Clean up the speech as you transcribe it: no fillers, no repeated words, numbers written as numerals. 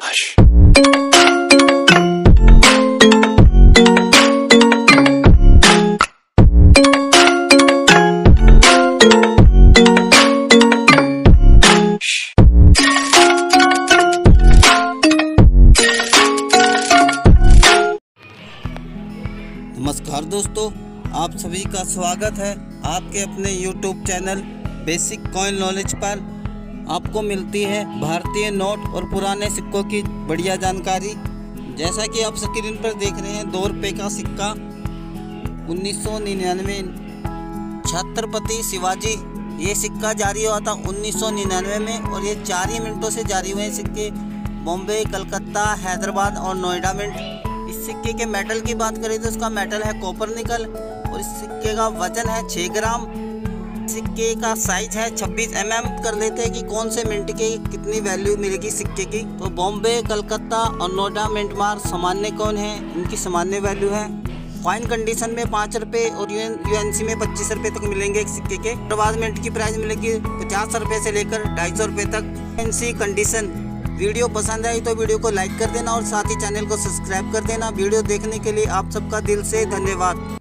बदमाश। नमस्कार दोस्तों, आप सभी का स्वागत है आपके अपने YouTube channel basic coin knowledge पर। आपको मिलती है भारतीय नोट और पुराने सिक्कों की बढ़िया जानकारी। जैसा कि आप स्क्रीन पर देख रहे हैं, 2 रुपये का सिक्का 1999 छत्रपति शिवाजी, ये सिक्का जारी हुआ था 1999 में और ये 4 ही मिनटों से जारी हुए सिक्के बॉम्बे, कलकत्ता, हैदराबाद और नोएडा मिंट। इस सिक्के के मेटल की बात करें तो इसका मेटल है कॉपर निकल और इस सिक्के का वजन है 6 ग्राम। सिक्के का साइज है 26 mm। कर लेते हैं कि कौन से मिंट की कितनी वैल्यू मिलेगी सिक्के की। तो बॉम्बे, कलकत्ता और नोएडा मिंट मार्क सामान्य कौन है, इनकी सामान्य वैल्यू है। कॉइन कंडीशन में 5 रुपये और यूएनसी में 25 रुपये तक मिलेंगे एक सिक्के के। बाद मिंट की प्राइस मिलेगी 50 रुपये से लेकर 250 रुपये तक। UNC condition. वीडियो पसंद आई तो वीडियो को लाइक कर देना और साथ ही चैनल को सब्सक्राइब कर देना। वीडियो देखने के लिए आप सबका दिल से धन्यवाद।